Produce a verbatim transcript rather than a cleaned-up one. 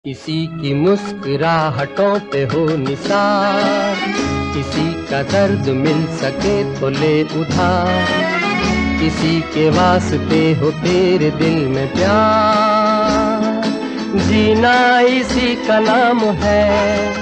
किसी की मुस्कुराहटों पे हो निसार, किसी का दर्द मिल सके तो ले उधार, किसी के वास्ते हो तेरे दिल में प्यार, जीना इसी का नाम है।